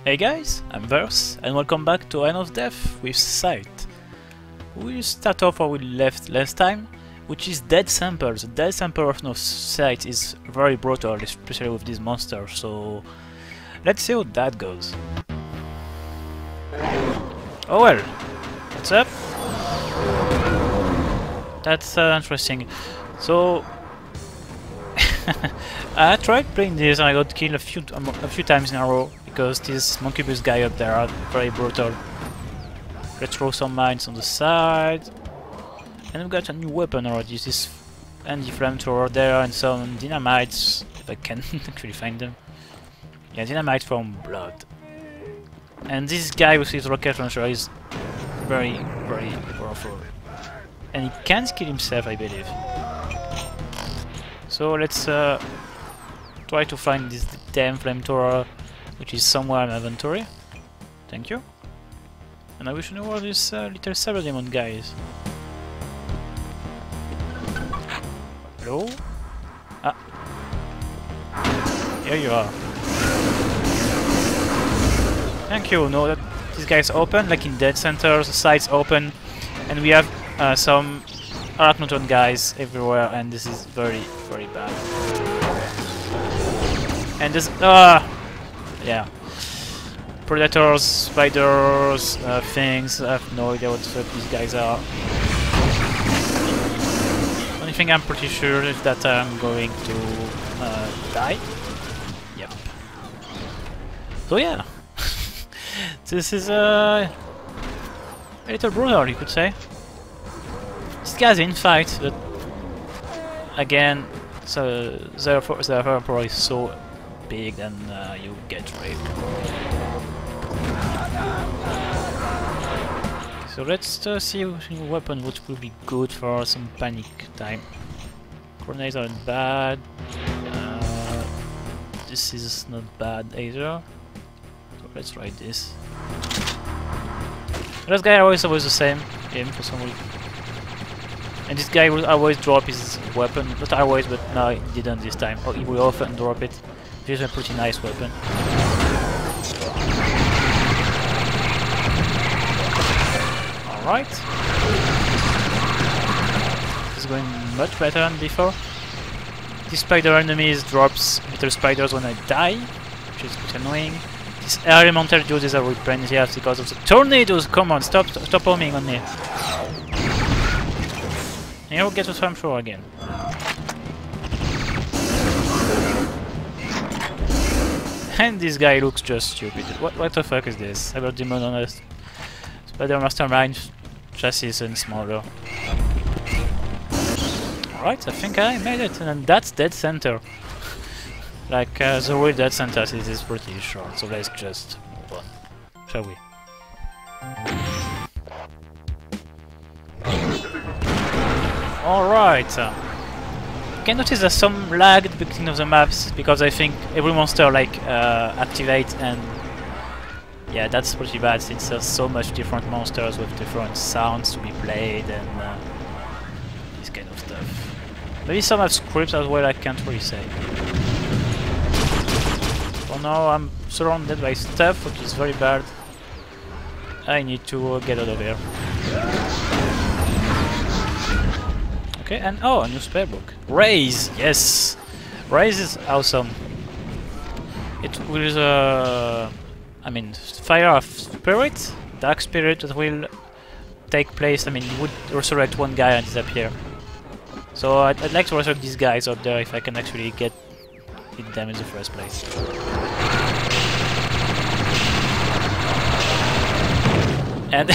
Hey guys, I'm Verse, and welcome back to End of Death with Sight. We'll start off where we left last time, which is Dead Sample. The Dead Sample of no Sight is very brutal, especially with these monsters, so let's see how that goes. Oh well, what's up? That's interesting. So I tried playing this and I got killed a few times in a row because this Monkey-Bus guy up there are very brutal. Let's throw some mines on the side. And we've got a new weapon already, this anti-flamethrower there and some dynamites, if I can actually find them. Yeah, dynamite from blood. And this guy with his rocket launcher is very powerful. And he can't kill himself, I believe. So let's try to find this damn flamethrower, which is somewhere in my inventory. Thank you. And I wish I knew where this little cyber demon guy is. Hello? Ah. Here you are. Thank you. No, this guy's open, like in Dead Center, the side's open, and we have some Arachnotron guys everywhere, and this is very bad. And this, yeah, predators, spiders, things. I have no idea what the fuck these guys are. Only thing I'm pretty sure is that I'm going to die. Yep. So yeah, this is a little brutal, you could say. This guy's in fight, but again, so therefore probably so big, then you get raped. So let's see a new weapon which will be good for some panic time. Grenades aren't bad. This is not bad either. So let's try this. This guy always the same, him for some reason. And this guy will always drop his weapon, not always, but no, he didn't this time. Oh, he will often drop it. This is a pretty nice weapon. Alright. This is going much better than before. This spider enemies drops little spiders when I die, which is quite annoying. These elemental dudes are with plenty here because of the tornadoes. Come on, stop homing on me. Here we'll get to flamethrower again. And this guy looks just stupid. What the fuck is this? Cyber Demon on a Spider Mastermind chassis and smaller. Alright, I think I made it, and that's Dead Center. Like the real Dead Center is pretty short, so let's just move on. Shall we? Alright. You can notice there's some lag at the beginning of the maps because I think every monster like activates, and yeah, that's pretty bad since there's so much different monsters with different sounds to be played and this kind of stuff. Maybe some have scripts as well, I can't really say. For now I'm surrounded by stuff which is very bad. I need to get out of here. Okay, and oh, a new spellbook. Raise! Yes! Raise is awesome. It will, I mean, fire of spirit, dark spirit that will take place. I mean, you would resurrect one guy and disappear. So I'd like to resurrect these guys up there if I can actually hit them in the first place. And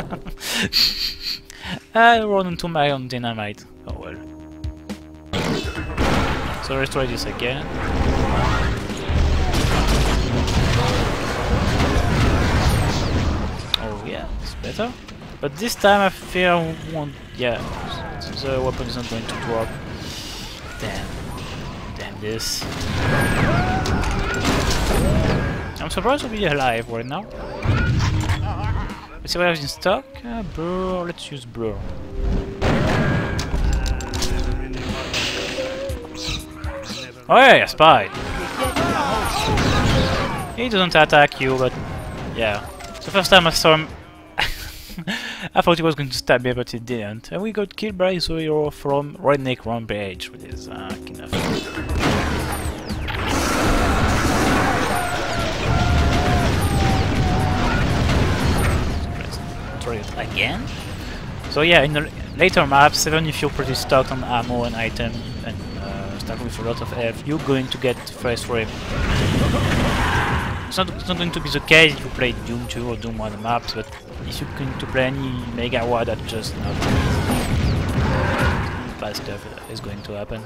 I run into my own dynamite. Oh well. So let's try this again. Oh yeah, it's better. But this time I fear I won't. Yeah, the weapon is not going to drop. Damn this. I'm surprised to be alive right now. Let's see what I have in stock. Blur. Let's use blur. Oh yeah, spy. He doesn't attack you, but yeah. The first time I saw him, I thought he was going to stab me, but he didn't. And we got killed by the hero from Redneck Rampage, which is kind of... Let's try it again. So yeah, in the later maps, even if you're pretty stuck on ammo and item and stuck with a lot of health, you're going to get fresh frame. It's not going to be the case if you play Doom 2 or Doom 1 maps, but if you're going to play any Mega WAD, that's just not bad stuff is going to happen.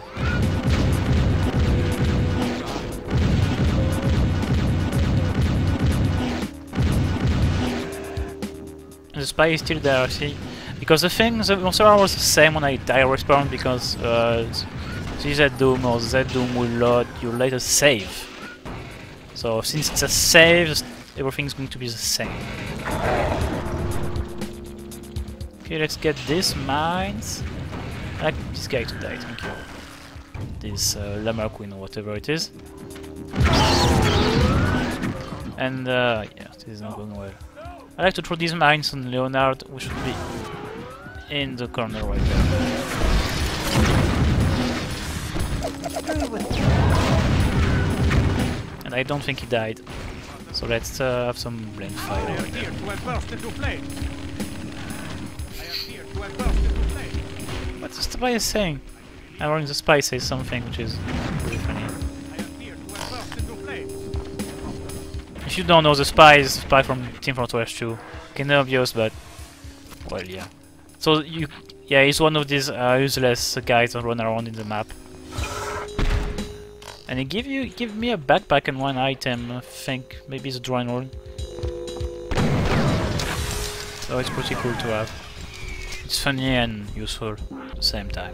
The spy is still there, see? Because the thing, the monster was the same when I die respawn, because Z Doom or Z Doom will load your latest save. So since it's a save, everything's going to be the same. Okay, let's get these mines. I like this guy to die, thank you. This Llama Queen or whatever it is. And yeah, this is not going well. I like to throw these mines on Leonard, who should be in the corner right there. And I don't think he died. So let's have some blink fire. What's the spy is saying? I'm running the spy says something which is really funny. If you don't know, the spy is the spy from Team Fortress 2. Kinda obvious, but well, yeah. So yeah, he's one of these useless guys that run around in the map. And he give me a backpack and one item. I think maybe it's a drawing room. So it's pretty cool to have. It's funny and useful at the same time.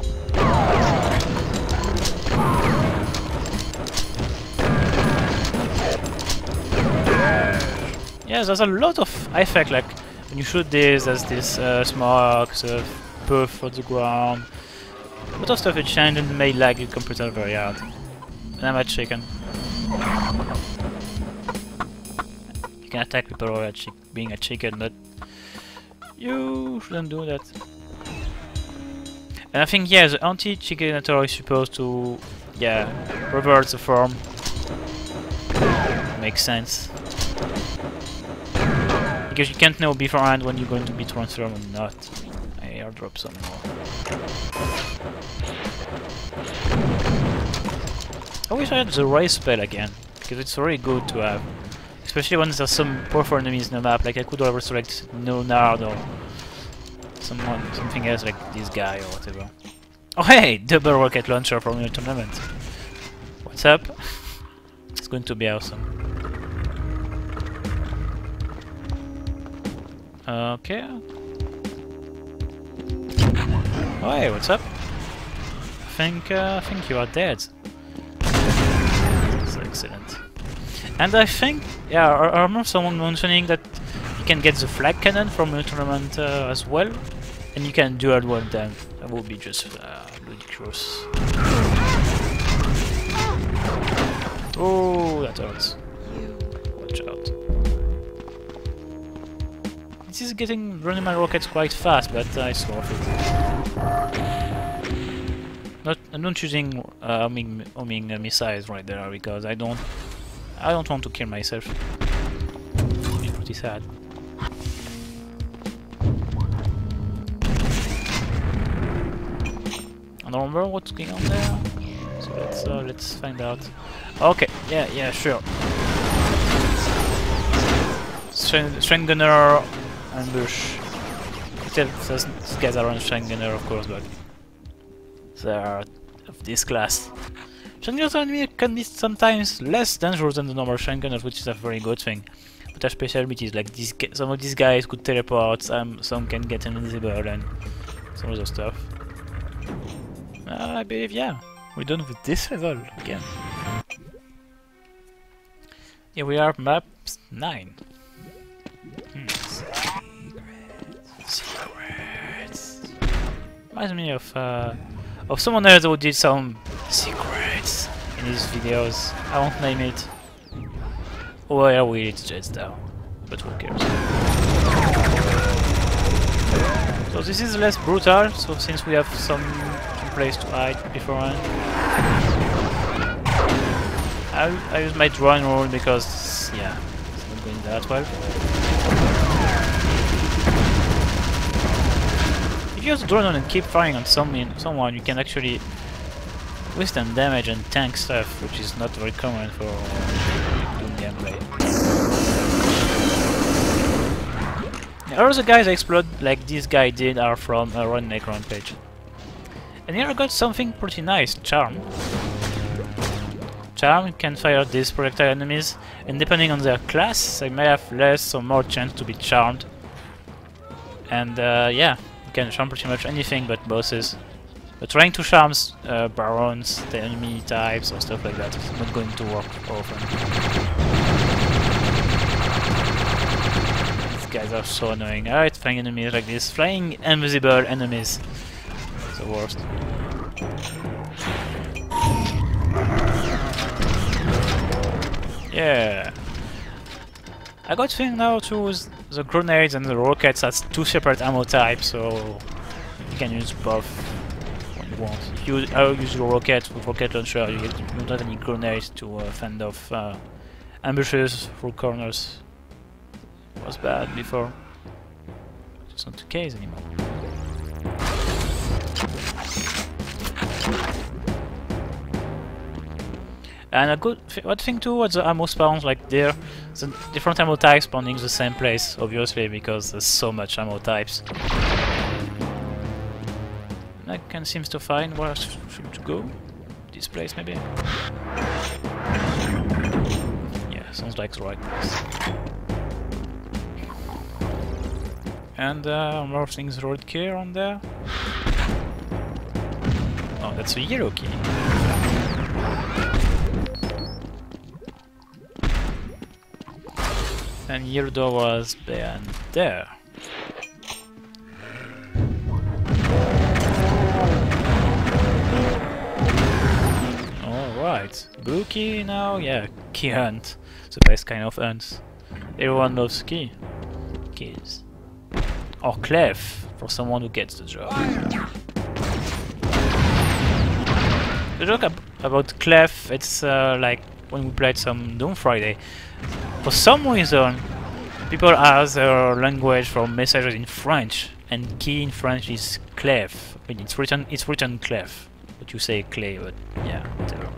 Yeah, there's a lot of effect, like when you shoot this, there's this smoke, the puff on the ground. A lot of stuff it changed and made lag your computer very hard. And I'm a chicken. You can attack people who are being a chicken, but you shouldn't do that. And I think, yeah, the anti-chickinator is supposed to, yeah, revert the form. Makes sense. Because you can't know beforehand when you're going to be transformed or not. I airdrop some more. I wish I had the raise spell again, because it's very good to have. Especially when there's some powerful enemies in the map, like I could always select Leonard or something else like this guy or whatever. Oh hey! Double rocket launcher from your tournament. What's up? It's going to be awesome. Okay. Oh hey, what's up? I think you are dead. That's excellent. And I think, yeah, I remember someone mentioning that you can get the flag cannon from the tournament as well, and you can dual one them. That would be just ludicrous. Oh, that hurts. Watch out. This is running my rockets quite fast, but it's worth it. I'm not choosing homing missiles right there because I don't want to kill myself. It'd be pretty sad. I don't remember what's going on there. So let's find out. Okay, yeah, sure. Strength gunner ambush. These guys are on strength gunner, of course, but they are of this class. Strength gunner enemy can be sometimes less dangerous than the normal strength gunners, which is a very good thing. But their specialties, like some of these guys could teleport, some can get invisible, and some other stuff. I believe, yeah, we're done with this level again. Here we are, map 9. Secrets. Reminds me of someone else who did some secrets in his videos. I won't name it. where will it jets down? But who cares? So this is less brutal, so since we have some place to hide beforehand. I use my drone rule because, yeah, it's not going that well. If you use drone rule and keep firing on someone, you can actually withstand damage and tank stuff, which is not very common for Doom gameplay. All the guys that explode like this guy did are from a Redneck Rampage. And here I got something pretty nice, Charm. Charm can fire these projectile enemies, and depending on their class, they may have less or more chance to be charmed. And yeah, you can charm pretty much anything but bosses. But trying to charm barons, the enemy types, or stuff like that is not going to work often. These guys are so annoying. Alright, flying enemies like this. Flying invisible enemies. It's the worst. Yeah. I got thing now to use the grenades and the rockets as two separate ammo types, so you can use both when you want. I'll use the rocket with rocket launcher. You don't have any grenades to fend off ambushes through corners. It was bad before. It's not the case anymore. And a good thing too was the ammo spawns, like there, the different ammo types spawning the same place, obviously, because there's so much ammo types. And I can seem to find where I should go. This place maybe? Yeah, sounds like the right place. And more things road key on there. Oh, that's a yellow key. And your door was there and there. Alright, blue key now? Yeah, key hunt. The best kind of hunts. Everyone loves keys. Or clef, for someone who gets the job. The joke about clef, it's like when we played some Doom Friday. For some reason, people have their language for messages in French, and key in French is clef. I mean, it's written clef, but you say clay. But yeah, whatever.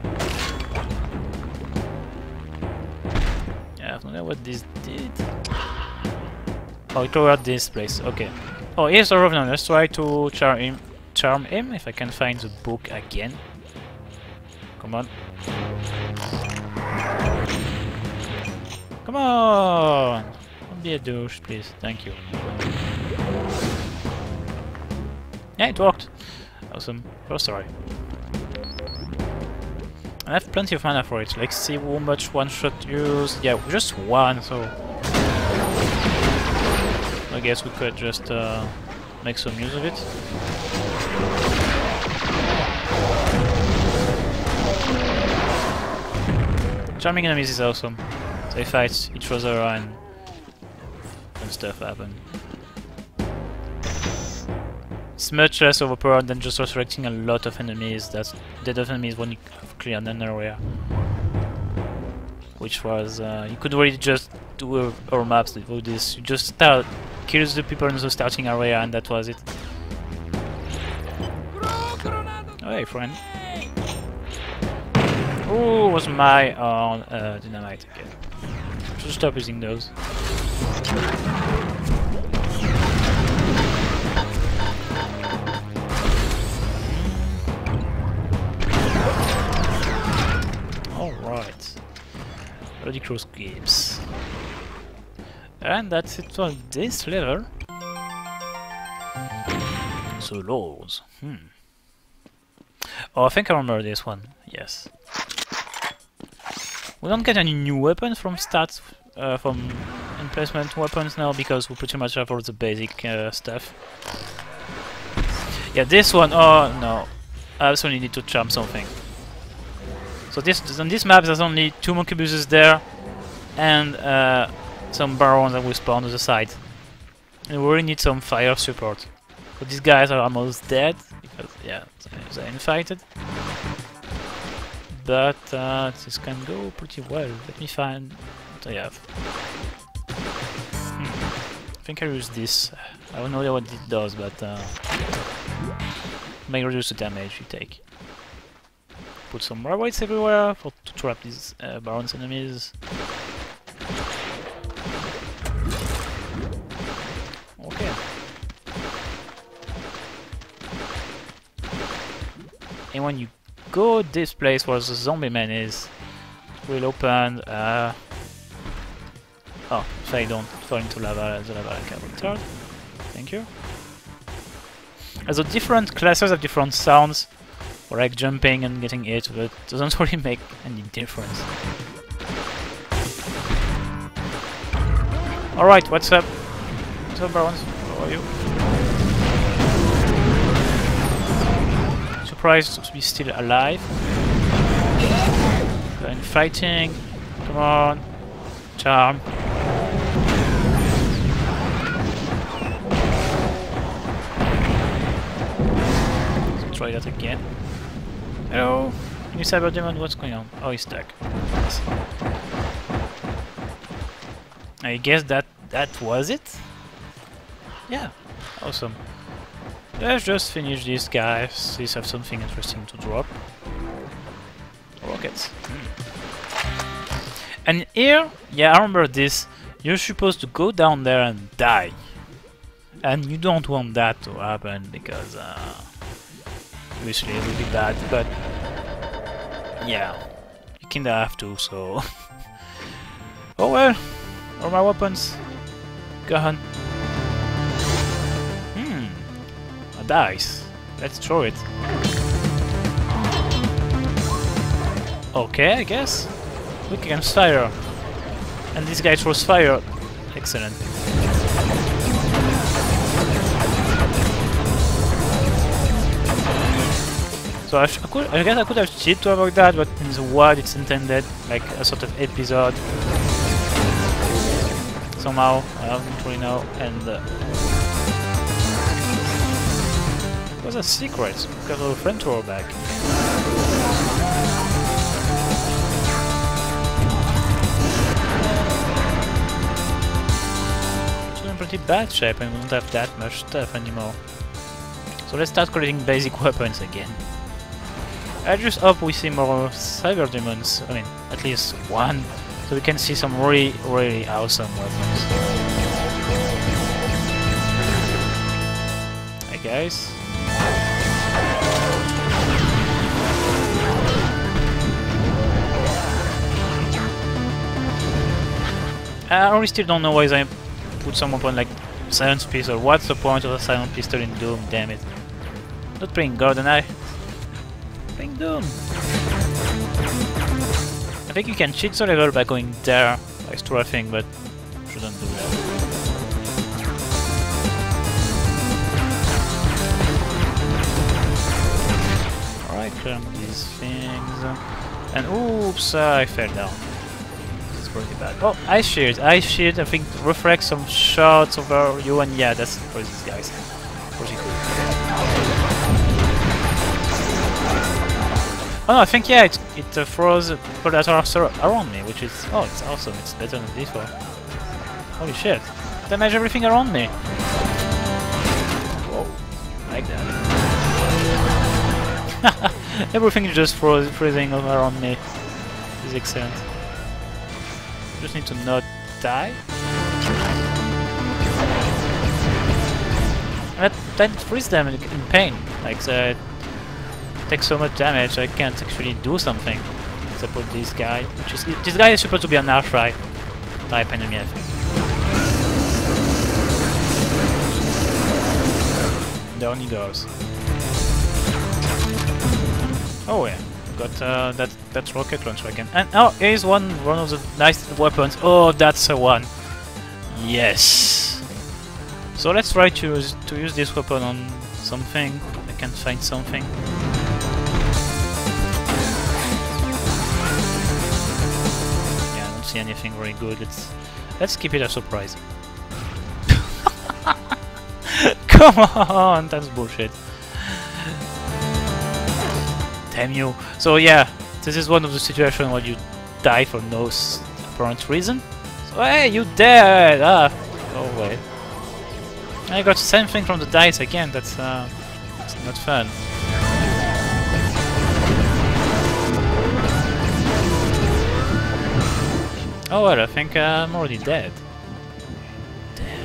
Yeah, I don't know what this did. Oh, it lowered this place. Okay. Oh, here's the Revenant. Let's try to charm him if I can find the book again. Come on. Come on! Don't be a douche, please. Thank you. Yeah, it worked. Awesome. First try. I have plenty of mana for it. Let's see how much one-shot use. Yeah, just one, so I guess we could just make some use of it. Charming enemies is awesome. They fight each other and stuff happen. It's much less overpowered than just resurrecting a lot of enemies. That's dead of enemies when you have cleared an area. Which was you could really just do our maps with this. You just kill the people in the starting area and that was it. Oh, hey friend. Oh, it was my own dynamite again. Should stop using those. Alright. Bloody close games. And that's it for this level. So laws. Oh, I think I remember this one. Yes. We don't get any new weapons from stats, from emplacement weapons now, because we pretty much have all the basic stuff. Yeah, this one, oh no, I absolutely need to charm something. So on this map there's only 2 monkey buses there, and some barons that will spawn on the side. And we really need some fire support. So these guys are almost dead, because, yeah, they're infighted. But this can go pretty well. Let me find what I have. I think I use this. I don't know what it does, but may reduce the damage you take. Put some railways everywhere to trap these barons enemies. Okay. And when you go this place where the zombie man is, it will open. Oh, if I don't fall into lava, the lava can return. Thank you. So different classes have different sounds, or like jumping and getting hit, but it doesn't really make any difference. Alright, what's up? What's up, barons? How are you? Surprised to be still alive. Going fighting. Come on. Charm. Let's try that again. Hello! New Cyber Demon, what's going on? Oh, he's stuck. Yes. I guess that was it? Yeah, awesome. Let's just finish this guy, see if I have something interesting to drop. Rockets. And here, yeah, I remember this. You're supposed to go down there and die. And you don't want that to happen because obviously it will be bad, but yeah, you kinda have to, so oh well, all my weapons gone. A dice. Let's throw it. Okay, I guess. Look against fire. And this guy throws fire. Excellent. So I guess I could have cheated to avoid that, but in the WoD it's intended like a sort of episode. Somehow, I don't really know, and it was a secret, because our friend threw back. It's in pretty bad shape and we don't have that much stuff anymore. So let's start collecting basic weapons again. I just hope we see more Cyber Demons, I mean, at least one, so we can see some really, really awesome weapons. Hi guys. I really still don't know why I put some weapon like Silence Pistol. What's the point of a Silent Pistol in Doom, damn it. Not playing GoldenEye. Playing Doom. I think you can cheat the level by going there, by strafing, but shouldn't do that. Alright, clear these things. And oops, I fell down. This is pretty bad. Oh, Ice Shield. Ice Shield, I think, reflects some shots over you, and yeah, that's for these guys. Pretty cool. Oh no, I think yeah, it throws people that are around me, which is it's awesome. It's better than before. Holy shit! Damage everything around me. Whoa, like that. Everything is just freezing around me. This is excellent. Just need to not die. And that frees them in pain. Like that. Take so much damage, I can't actually do something. Except with this guy, which is this guy is supposed to be an Archfry type enemy, I think. Down he goes. Oh yeah, got that rocket launcher again. And oh, here's one of the nice weapons. Oh, that's the one. Yes. So let's try to use this weapon on something. I can find something. see anything very good. Let's keep it a surprise. Come on, that's bullshit. Damn you. So yeah, this is one of the situations where you die for no apparent reason. So hey, you dead! Ah, oh wait. I got the same thing from the dice again. That's not fun. Oh well, I think I'm already dead. Damn.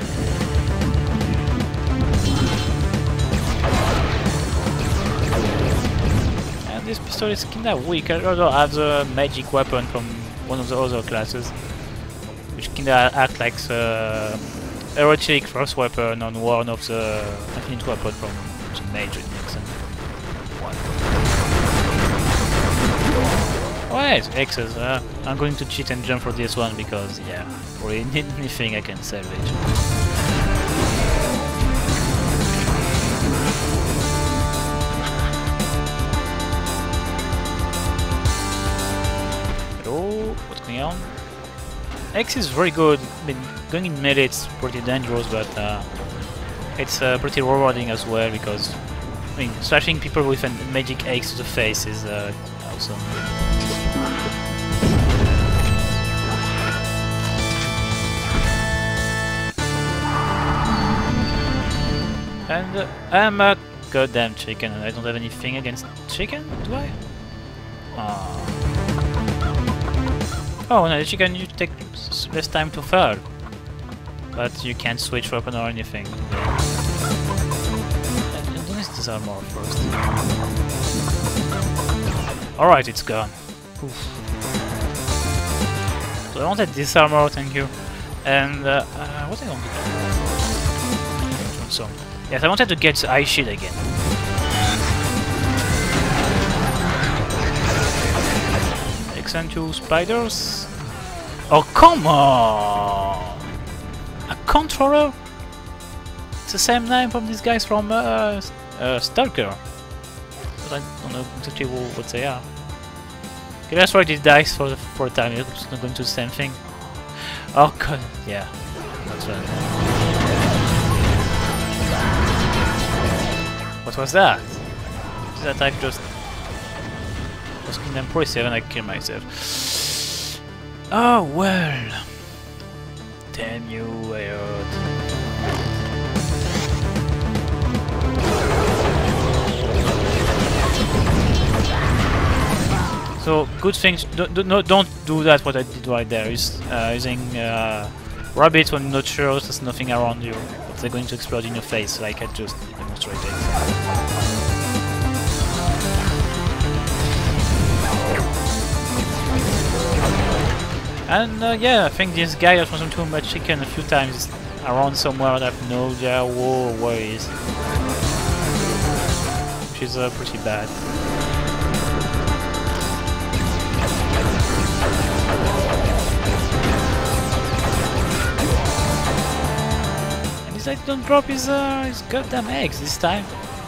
And this pistol is kinda weak. I also have the magic weapon from one of the other classes, which kinda act like the erotic first weapon on one of the infinite weapon from the mage in Nixon. Wait, X's. I'm going to cheat and jump for this one because, yeah, really need anything I can salvage. Hello, what's going on? X is very good. I mean, going in melee it's pretty dangerous, but it's pretty rewarding as well because, I mean, slashing people with a magic axe to the face is awesome. And I'm a goddamn chicken, and I don't have anything against chicken, do I? Oh no, the chicken you take less time to fall, but you can't switch weapon or anything. And do this armor first. Alright, it's gone. Oof. So I wanted this armor, thank you. And what I want to do? So, yes, I wanted to get the Ice Shield again. Excellent, two spiders. Oh, come on! A controller? It's the same name from these guys from Stalker. But I don't know exactly what they are. Okay, let's try these dice for a time. It's not going to do the same thing. Oh god, yeah, that's right. What was that? This attack just was kind of impressive and I killed myself. Oh well. Damn you, Ayod. So good things. Don't do that. What I did right there is using rabbits when not sure there's nothing around you, but they're going to explode in your face, like I just demonstrated. And yeah, I think this guy that wasn't too much chicken a few times is around somewhere. I have no idea where he is, which is pretty bad. I don't drop his goddamn eggs this time.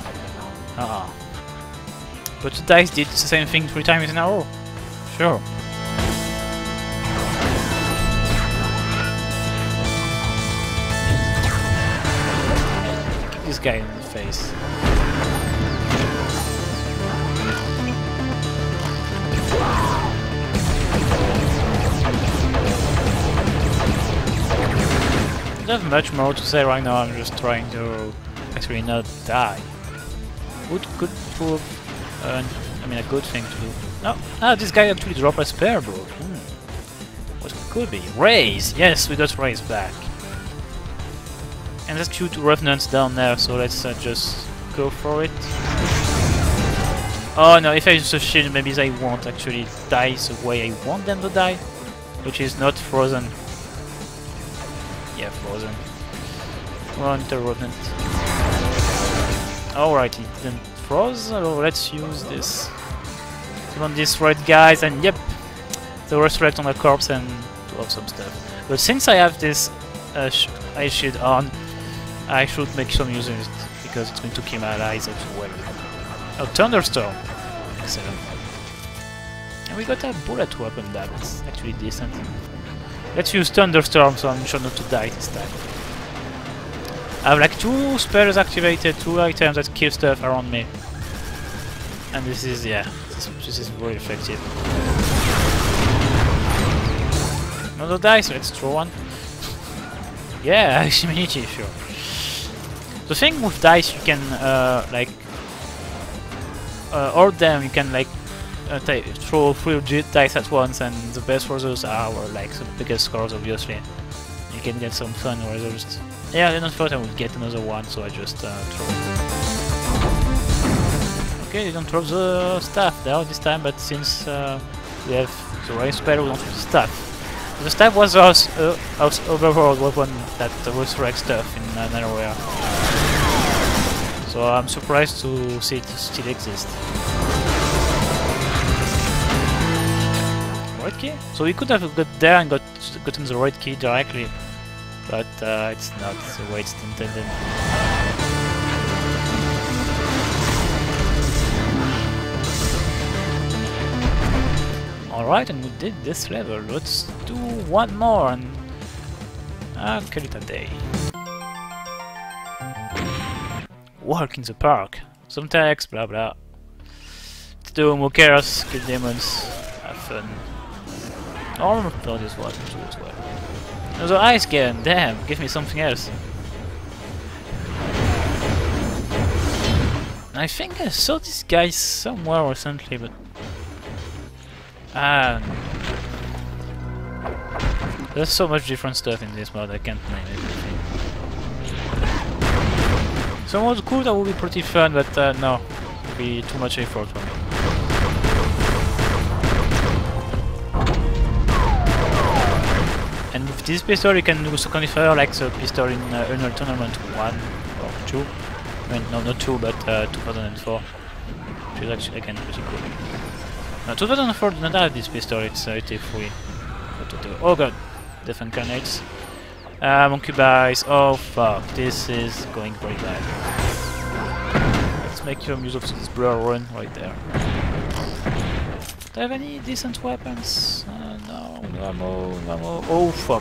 But the dice did the same thing 3 times in a row. Sure. Kick this guy in the face. I don't have much more to say right now. I'm just trying to actually not die. Good for, I mean, a good thing to do. No, this guy actually dropped a spare bow. What could be? Raise! Yes, we got Raise back. And there's 2 revenants down there, so let's just go for it. Oh no, if I use a shield, maybe they won't actually die the way I want them to die, which is not frozen. Yeah, frozen. Run the revenant. Alright, it didn't froze, so let's use this. Run this red guys, and yep, the resurrect on the corpse and do some stuff. But since I have this Ice Shield on, I should make some use of it, because it's going to kill my allies as well. Oh, Thunderstorm! Excellent. And we got a bullet weapon that's actually decent. Let's use Thunderstorm so I'm sure not to die this time. I have like 2 spells activated, 2 items that kill stuff around me. And this is, yeah, this is very effective. Another dice, let's throw one. Yeah, immunity, sure. The thing with dice, you can like hoard them. You can like throw 3 dice at once, and the best results are like the biggest scores, obviously. You can get some fun results. Yeah, I don't thought I would get another one, so I just throw it. Okay, they don't throw the staff there this time, but since we have the right spell, we don't throw the staff. The staff was our overall weapon that resurrects stuff in Nanoware. So I'm surprised to see it still exist. Right key? So we could have got there and gotten the right key directly, but it's not the way it's intended. Alright, and we did this level. Let's do one more and I'll call it a day. Walk in the park. Some text, blah blah. Let's do who cares, kill demons, have fun. Oh, no, this was too as well. Another ice game, damn, give me something else. I think I saw this guy somewhere recently, but there's so much different stuff in this mod, I can't name everything. Some was cool, that would be pretty fun, but no, it would be too much effort for me. And with this pistol you can also configure like the pistol in Unreal Tournament 1 or 2. I mean, no, not 2, but 2004. Which is actually again pretty cool. No, 2004 did not have this pistol, it's 83. Oh god, Death Incarnates. Monkubies, oh fuck, this is going very bad. Let's make some use of this blur run right there. Do I have any decent weapons? No, no ammo, no ammo. Oh fuck.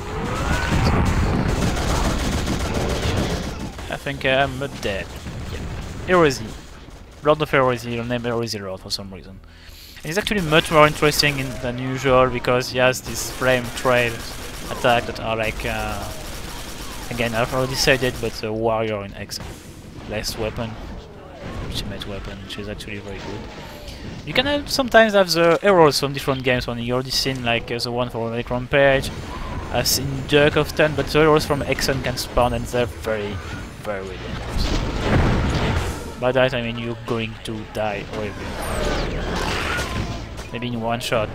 I think I'm dead. Yeah. Heresy. Lord of Heresy, I'll name Heresy Lord for some reason. And it's actually much more interesting than usual because he has this flame trail attack that are like, again I've already said it, but a warrior in exile. Less weapon, ultimate weapon, which is actually very good. You can sometimes have the heroes from different games. When you already seen like the one from Relic Rampage, I've seen Dirk often, but the heroes from Exxon can spawn and they're very, very dangerous. By that I mean you're going to die horribly. Maybe in one shot.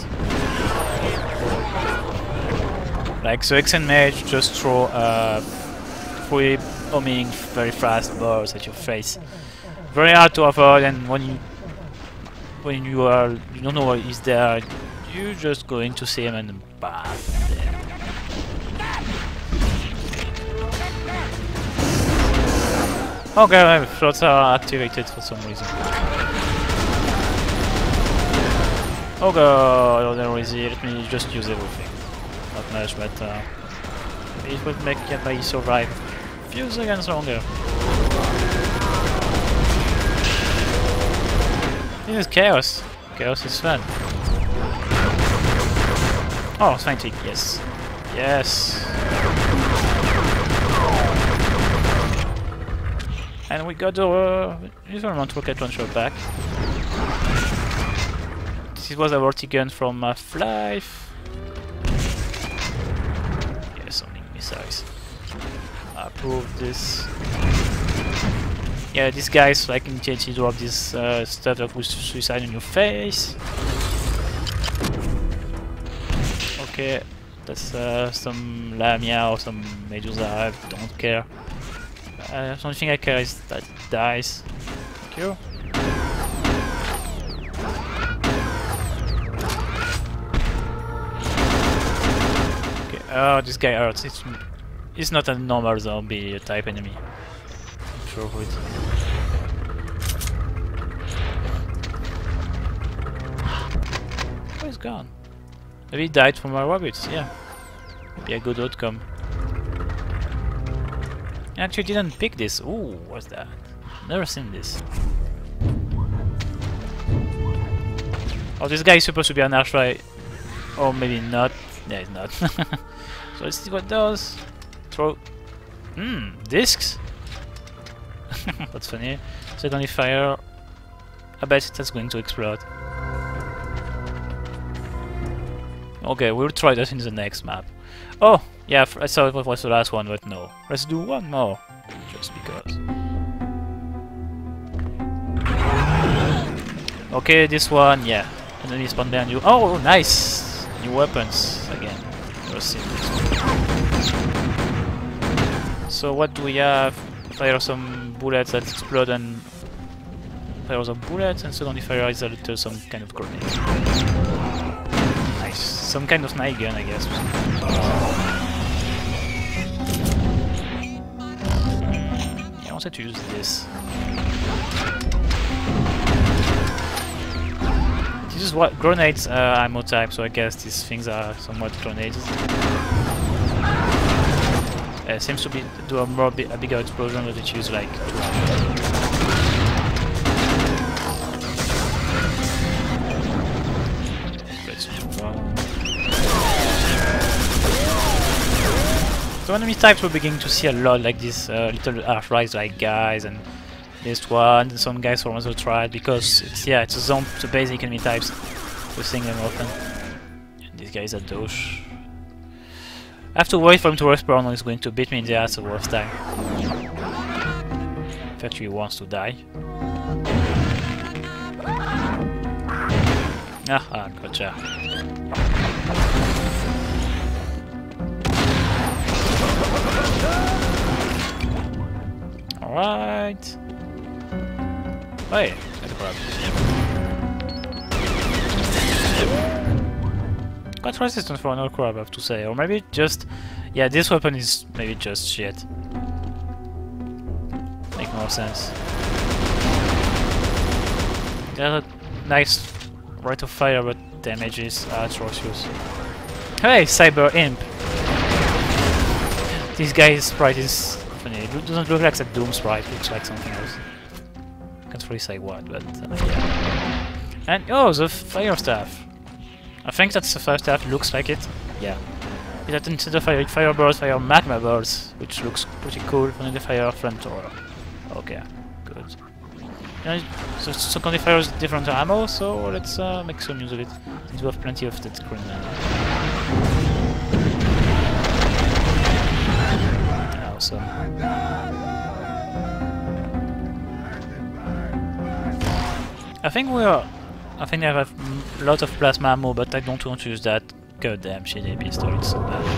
Like the Exxon Mage just throw 3 homing very fast balls at your face. Very hard to avoid, and when you don't know what is there, you're just going to see him and bam, dead. Okay, my floats are activated for some reason. Oh god, there is it. Let me just use everything. Not much, but it will make me survive a few seconds longer. This is chaos. Chaos is fun. Oh, Scientific, yes. Yes. And we got the Instrument rocket launcher back. This was a Vortigun from Half-Life. Yes, only missiles. I approve this. Yeah, these guys like in THC drop this stuff that will suicide in your face. Okay, that's some Lamia or some Medusa, I don't care. The only thing I care is that it dies. Thank you. Okay, oh, this guy hurts. It's not a normal zombie type enemy. I'm sure of it. Oh, he's gone. Maybe he died from our rabbits, yeah. Be a good outcome. I actually didn't pick this. Ooh, what's that? Never seen this. Oh, this guy is supposed to be an archway. Or maybe not. Yeah, he's not. So let's see what it does. Throw. Discs? That's funny. Secondary fire. I bet that's going to explode. Okay, we'll try that in the next map. Oh, yeah, I thought it was the last one, but no. Let's do one more. Just because. Okay, this one, yeah. Enemy spawn behind you. Oh, nice! New weapons again. Never seen this. So what do we have? Fire some bullets that explode and fire some bullets, and suddenly fire is a little some kind of grenade. Nice. Some kind of night gun, I guess. I wanted to use this. This is what grenades ammo type, so I guess these things are somewhat grenades. Seems to be do a bigger explosion, but it uses like. Let's move on. So enemy types we're beginning to see a lot, like these little archways like guys, and this one, some guys from other tribe, because it's it's a zone, the basic enemy types. We're seeing them often. And this guy is a douche. I have to wait for him to respawn or he's going to beat me in the ass the worst time. In fact, he wants to die. Gotcha. Alright. Hey, that's a crap. Quite resistant for an old crab, I have to say. Or maybe just... yeah, this weapon is maybe just shit. Make more sense. There's a nice rate of fire, but damage is atrocious. Hey, Cyber Imp! This guy's sprite is funny. It doesn't look like a Doom sprite, it looks like something else. Can't really say what, but yeah. And oh, the fire staff! I think that's the first staff looks like it. Yeah. It had instead of fire birds, fire magma birds, which looks pretty cool. And the fire flamethrower. Okay, good. Yeah, so secondary fire is different ammo, so let's make some use of it. Since we have plenty of that green mana. Awesome. I think I have a lot of plasma ammo, but I don't want to use that goddamn shitty pistol, it's so bad.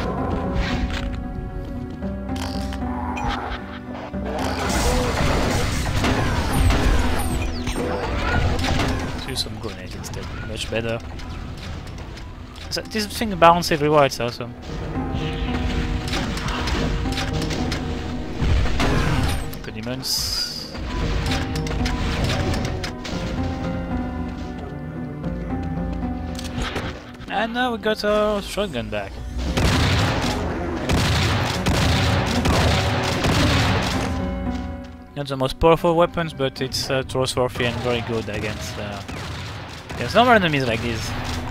Let's use some grenades instead, much better. So this thing bounces everywhere, it's awesome. Good demons. And now we got our shotgun back. Not the most powerful weapons, but it's trustworthy and very good against normal enemies like this.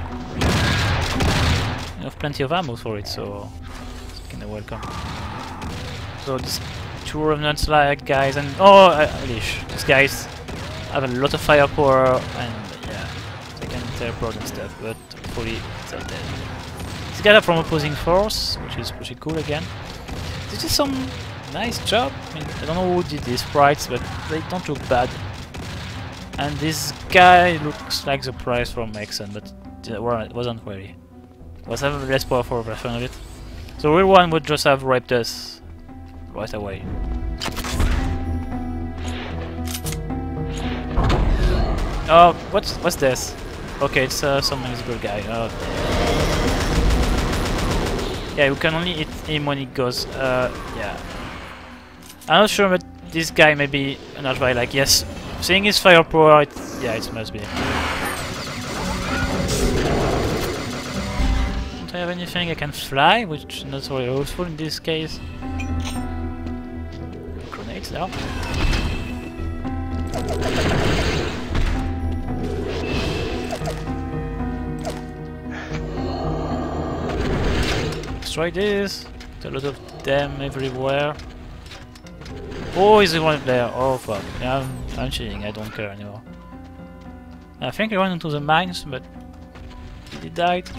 You have plenty of ammo for it, so it's kinda welcome. So these two revenants like guys, and oh, Leash. These guys have a lot of firepower, and yeah, they can teleport and stuff, but hopefully they're dead. These guys are from opposing force, which is pretty cool again. This is some nice job. I mean, I don't know who did these sprites, but they don't look bad. And this guy looks like the prize from Exxon, but it wasn't really. It was a less powerful version of it. The real one would just have raped us right away. Oh, what's this? Okay, it's some invisible guy. Yeah, you can only hit him when he goes. Yeah. I'm not sure, but this guy may be an archway. Like, yes, seeing his firepower, yeah, it must be. Don't I have anything I can fly, which is not really useful in this case. Grenades now. Let's try this. There's a lot of them everywhere. Oh, is the one there? Oh fuck. Yeah, I'm cheating, I don't care anymore. I think he went into the mines, but he died.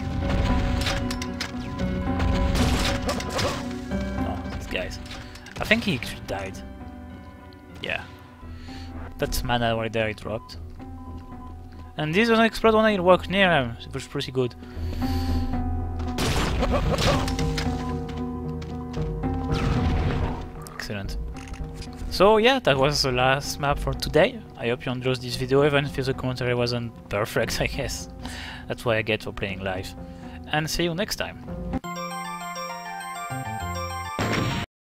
No, these guys. I think he actually died. Yeah. That's mana right there he dropped. And this doesn't explode when I walk near him, it was pretty good. Excellent. So yeah, that was the last map for today. I hope you enjoyed this video, even if the commentary wasn't perfect, I guess. That's what I get for playing live. And see you next time.